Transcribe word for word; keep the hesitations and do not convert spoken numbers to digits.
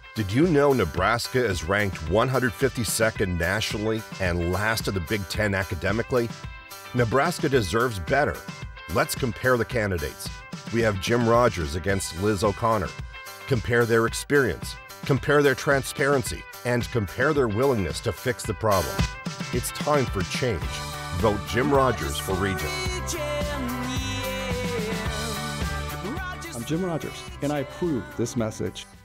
Did you know Nebraska is ranked one hundred fifty-second nationally and last of the Big Ten academically? Nebraska deserves better. Let's compare the candidates. We have Jim Rogers against Liz O'Connor. Compare their experience, compare their transparency, and compare their willingness to fix the problem. It's time for change. Vote Jim Rogers for Regent. I'm Jim Rogers, and I approve this message.